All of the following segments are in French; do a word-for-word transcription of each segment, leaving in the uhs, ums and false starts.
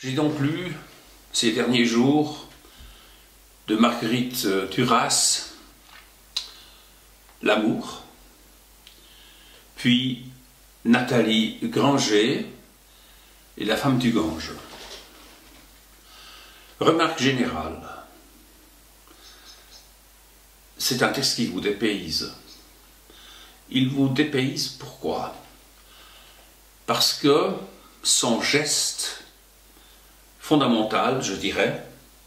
J'ai donc lu ces derniers jours de Marguerite Duras, L'amour, puis Nathalie Granger et La femme du Gange. Remarque générale, c'est un texte qui vous dépayse. Il vous dépayse pourquoi? Parce que son geste fondamental, je dirais,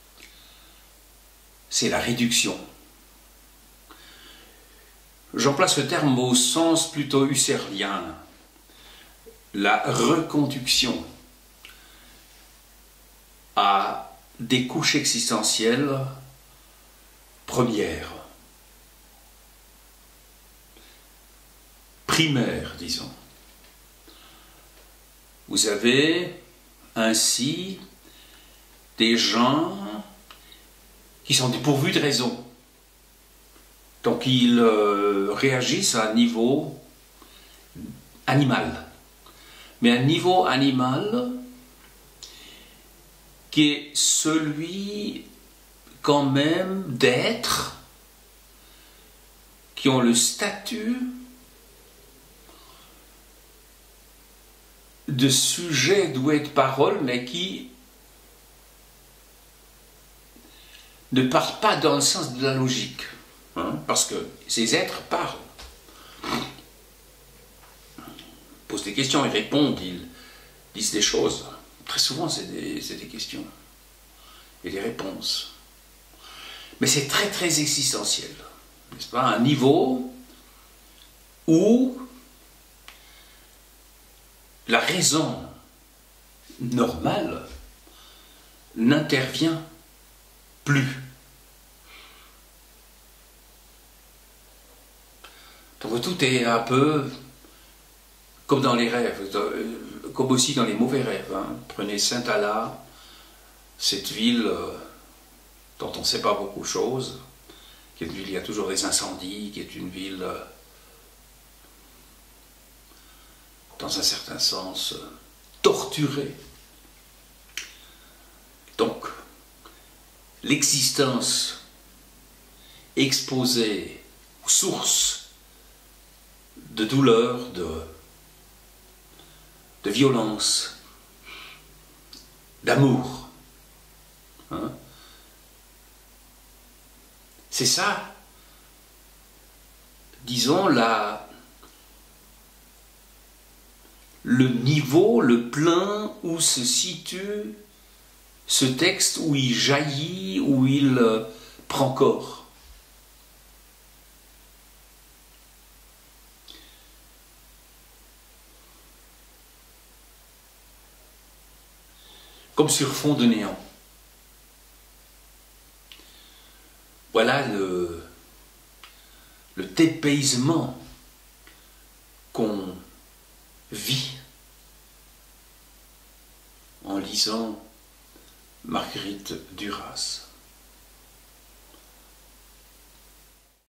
c'est la réduction. J'emploie ce terme au sens plutôt husserlien, la reconduction à des couches existentielles premières, primaires, disons. Vous avez ainsi des gens qui sont dépourvus de raison. Donc ils euh, réagissent à un niveau animal. Mais un niveau animal qui est celui quand même d'êtres qui ont le statut de sujet doué de parole, mais qui ne parlent pas dans le sens de la logique. Hein, parce que ces êtres parlent, posent des questions, ils répondent, ils disent des choses. Très souvent, c'est des, c'est des questions et des réponses. Mais c'est très, très existentiel. N'est-ce pas? Un niveau où la raison normale n'intervient plus. Donc tout est un peu comme dans les rêves, comme aussi dans les mauvais rêves. Hein. Prenez Saint-Ala, cette ville dont on ne sait pas beaucoup de choses, qui est une ville où il y a toujours des incendies, qui est une ville, dans un certain sens, torturée. Donc, l'existence exposée aux sources de douleur, de, de violence, d'amour. Hein? C'est ça, disons, la, le niveau, le plein où se situe ce texte, où il jaillit, où il euh, prend corps. Comme sur fond de néant. Voilà le, le dépaysement qu'on vit en lisant Marguerite Duras.